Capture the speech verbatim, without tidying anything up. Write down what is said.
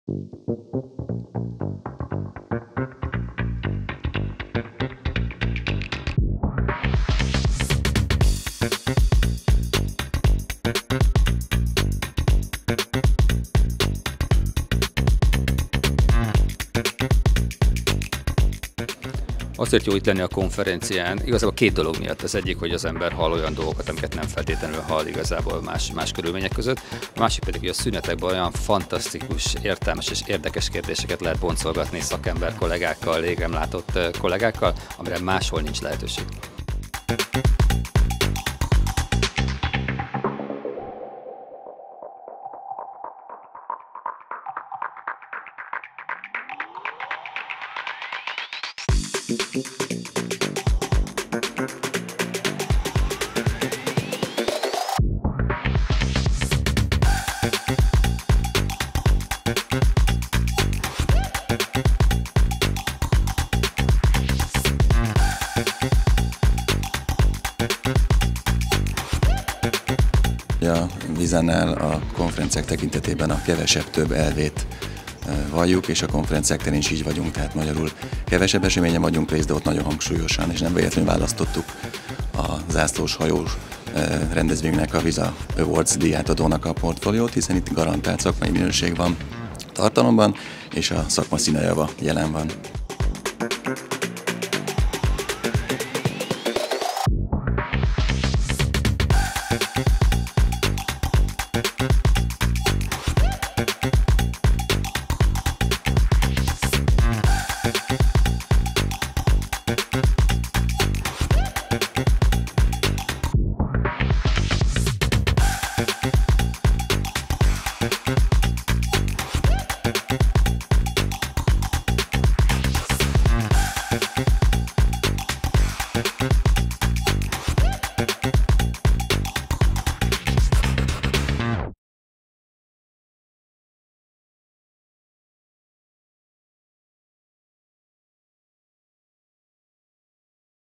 Azért jó itt lenni a konferencián, igazából két dolog miatt. Az egyik, hogy az ember hall olyan dolgokat, amiket nem feltétlenül hall igazából más, más körülmények között. A másik pedig, hogy a szünetekben olyan fantasztikus, értelmes és érdekes kérdéseket lehet boncolgatni szakember kollégákkal, régem látott kollégákkal, amire máshol nincs lehetőség. A Vizánál a konferenciák tekintetében a kevesebb-több elvét valljuk, és a konferenciák terén is így vagyunk, tehát magyarul kevesebb eseményen vagyunk részt, de ott nagyon hangsúlyosan, és nem véletlenül választottuk a zászlós hajós rendezvénynek, a Visa Awards díjátadónak a portfóliót, hiszen itt garantált szakmai minőség van tartalomban, és a szakma színejava jelen van.